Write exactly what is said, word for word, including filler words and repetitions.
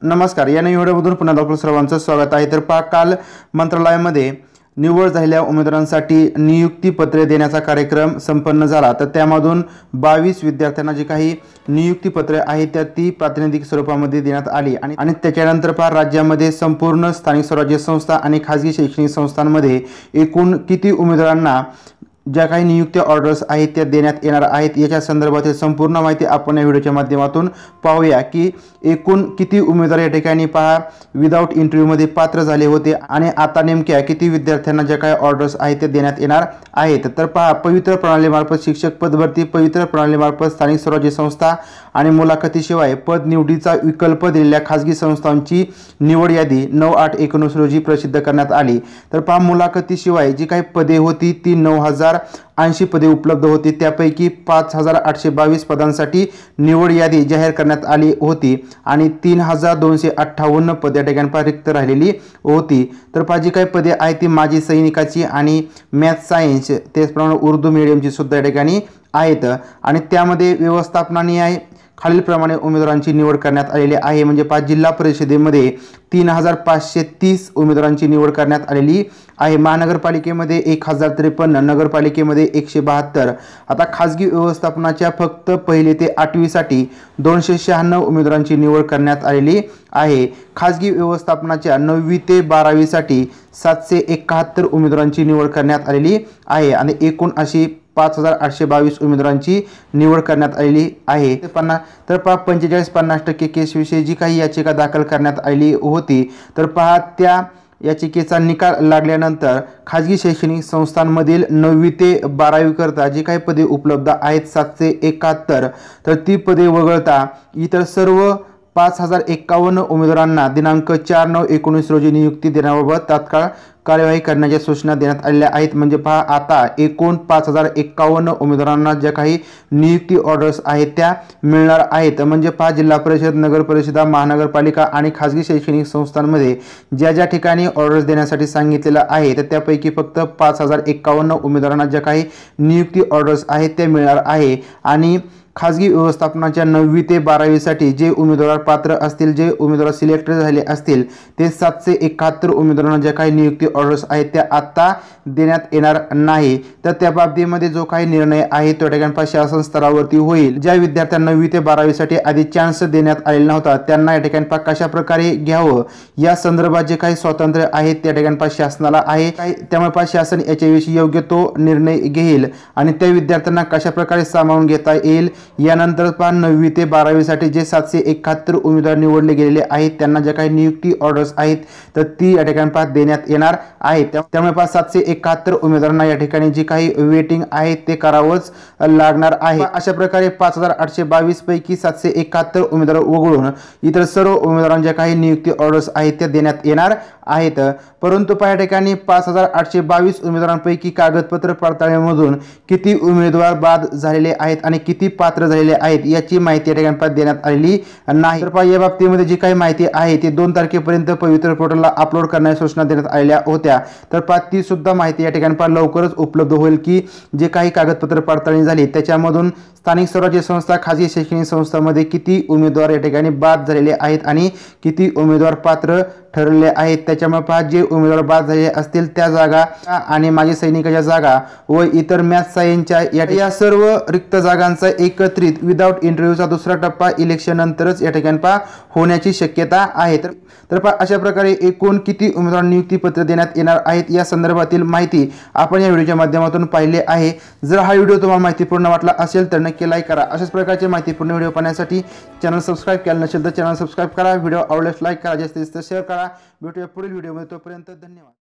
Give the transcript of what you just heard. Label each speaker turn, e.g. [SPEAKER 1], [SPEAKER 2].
[SPEAKER 1] नमस्कार, या नवीन व्हिडिओमधून पुन्हा आपलं सर्वांचं स्वागत आहे। तर पहा, काल मंत्रालयामध्ये निवड झालेल्या उमेदवारांसाठी नियुक्ती पत्रे देण्याचा कार्यक्रम संपन्न झाला। तर त्यामधून बावीस विद्यार्थ्यांना जी काही नियुक्ती पत्रे आहेत त्या ती प्रातिनिधिक स्वरूपामध्ये देण्यात आली आणि आणि त्याच्यानंतर पहा, राज्यामध्ये संपूर्ण स्थानिक स्वराज्य संस्था आणि खाजगी शैक्षणिक संस्थांमध्ये एकूण किती उमेदवारांना ज्या काही नियुक्ती ऑर्डर्स आहेत त्या देण्यात येणार आहेत याच्या संदर्भातील संपूर्ण माहिती आपण या व्हिडिओच्या माध्यमातून पाहूया की एकूण किती उमेदवार या ठिकाणी पहा विदाउट इंटरव्ह्यूमध्ये पात्र झाले होते आणि आता नेमक्या किती विद्यार्थ्यांना ज्या काही ऑर्डर्स आहेत ते देण्यात येणार आहेत। तर पहा, पवित्र प्रणालीमार्फत शिक्षक पद भरती, पवित्र प्रणालीमार्फत स्थानिक स्वराज्य संस्था आणि मुलाखतीशिवाय पद निवडीचा विकल्प दिलेल्या खाजगी संस्थांची निवड यादी नऊ आठ एकोणीस रोजी प्रसिद्ध करण्यात आली। तर पहा, मुलाखतीशिवाय जी काही पदे होती ती नऊ हजार ऐंशी पदे उपलब्ध होती, त्यापैकी पाच हजार आठशे बावीस पदांसाठी निवड यादी जाहीर करण्यात आली होती आणि तीन हजार दोनशे अठ्ठावन्न पदे ठिकाणी रिक्त राहिलेली होती। तर पहा, जी काही पदे आहेत ती माजी सैनिकाची आणि मॅथ सायन्स त्याचप्रमाणे उर्दू मीडियमची सुद्धा या ठिकाणी आहेत आणि त्यामध्ये व्यवस्थापनाने आहे खालीलप्रमाणे उमेदवारांची निवड करण्यात आलेली आहे। म्हणजे पाच जिल्हा परिषदेमध्ये तीन हजार पाचशे तीस उमेदवारांची निवड करण्यात आलेली आहे। महानगरपालिकेमध्ये एक हजार त्रेपन्न, नगरपालिकेमध्ये एकशे बहात्तर। आता खाजगी व्यवस्थापनाच्या फक्त पहिली ते आठवीसाठी दोनशे शहाण्णव उमेदवारांची निवड करण्यात आलेली आहे। खाजगी व्यवस्थापनाच्या नववी ते बारावीसाठी सातशे एकाहत्तर उमेदवारांची निवड करण्यात आलेली आहे आणि एकूण अशी पाच हजार आठशे बावीस उमेदवारांची निवड करण्यात आलेली आहे। पन्नास तर पहा, पंचेचाळीस पन्नास टक्के केसविषयी जी काही याचिका दाखल करण्यात आली होती तर पहा, त्या याचिकेचा निकाल लागल्यानंतर खाजगी शैक्षणिक संस्थांमधील नववी ते बारावी करता जी काही पदे उपलब्ध आहेत सातशे एकाहत्तर, तर ती पदे वगळता इतर सर्व पाच हजार एक्कावन्न उमेदवारांना दिनांक चार नऊ एकोणीस रोजी नियुक्ती देण्याबाबत तात्काळ कार्यवाही करण्याच्या सूचना देण्यात आलेल्या आहेत। म्हणजे पहा, आता एकूण पाच हजार एक्कावन्न उमेदवारांना ज्या काही नियुक्ती ऑर्डर्स आहेत त्या मिळणार आहेत। म्हणजे पहा, जिल्हा परिषद, नगर परिषदा, महानगरपालिका आणि खाजगी शैक्षणिक संस्थांमध्ये ज्या ज्या ठिकाणी ऑर्डर्स देण्यासाठी सांगितलेलं आहे तर त्यापैकी फक्त पाच हजार एक्कावन्न उमेदवारांना ज्या काही नियुक्ती ऑर्डर्स आहेत त्या मिळणार आहे आणि खाजगी व्यवस्थापनाच्या नववी ते बारावीसाठी जे उमेदवार पात्र असतील, जे उमेदवार सिलेक्ट झाले असतील ते सातशे एकाहत्तर उमेदवारांना ज्या काही नियुक्ती ऑर्डर्स आहेत त्या आत्ता देण्यात येणार नाही। तर त्या बाबतीमध्ये जो काही निर्णय आहे तो ठिकाणी शासन स्तरावरती होईल। ज्या विद्यार्थ्यांना नववी ते बारावीसाठी आधी चान्स देण्यात आलेला नव्हता त्यांना या ठिकाणी कशा प्रकारे घ्यावं या संदर्भात जे काही स्वातंत्र्य आहे त्या ठिकाणी शासनाला आहे, त्यामुळे शासन याच्याविषयी योग्य तो निर्णय घेईल आणि त्या विद्यार्थ्यांना कशा प्रकारे सामावून घेता येईल। यानंतर पहा, नववी ते बारावीसाठी जे सातशे एकाहत्तर उमेदवार निवडले गेलेले आहेत त्यांना ज्या काही नियुक्ती ऑर्डर्स आहेत तर ती या ठिकाणी पहा देण्यात येणार आहेत। त्यामुळे पहा, सातशे एकाहत्तर उमेदवारांना या ठिकाणी जी काही वेटिंग आहे ते करावंच लागणार आहे। अशा प्रकारे पाच हजार आठशे बावीस पैकी सातशे एकाहत्तर उमेदवार वगळून इतर सर्व उमेदवारांच्या काही नियुक्ती ऑर्डर्स आहेत त्या देण्यात येणार आहेत। परंतु पहा, या ठिकाणी पाच हजार आठशे बावीस उमेदवारांपैकी कागदपत्र पडताळणीमधून किती उमेदवार बाद झालेले आहेत आणि किती पात्र झालेले आहेत याची माहिती या ठिकाणी देण्यात आलेली नाही। तर पहा, या बाबतीमध्ये जी काही माहिती आहे ती दोन तारखेपर्यंत पवित्र पोर्टलला अपलोड करण्याची सूचना देण्यात आलेल्या होत्या। तर पहा, ती सुद्धा माहिती या ठिकाणी पहा लवकरच उपलब्ध होईल की जे काही कागदपत्र पडताळणी झाली त्याच्यामधून स्थानिक स्वराज्य संस्था, खाजगी शैक्षणिक संस्थांमध्ये किती उमेदवार या ठिकाणी बाद झालेले आहेत आणि किती उमेदवार पात्र ठरलेले आहेत। त्याच्यामुळे पहा, जे उमेदवार बाद झालेले असतील त्या जागा आणि माजी सैनिकाच्या जागा व इतर मॅथ सायन्सच्या या, या सर्व रिक्त जागांचा एकत्रित विदाउट इंटरव्ह्यूचा दुसरा टप्पा इलेक्शन नंतरच या ठिकाणी पहा होण्याची शक्यता आहे। तर तर पहा, अशा प्रकारे एकूण किती उमेदवार नियुक्ती पत्र देण्यात येणार आहेत या संदर्भातील माहिती आपण या व्हिडिओच्या माध्यमातून पाहिली आहे। जर हा व्हिडिओ तुम्हाला माहितीपूर्ण वाटला असेल तर नक्की लाईक करा। अशाच प्रकारचे माहितीपूर्ण व्हिडिओ पाहण्यासाठी चॅनल सबस्क्राईब केलं नसेल तर चॅनल सबस्क्राईब करा। व्हिडिओ आवडल्यास लाईक करा, जास्तीत जास्त शेअर करा। भेटूया पुढील व्हिडिओमध्ये, तोपर्यंत धन्यवाद।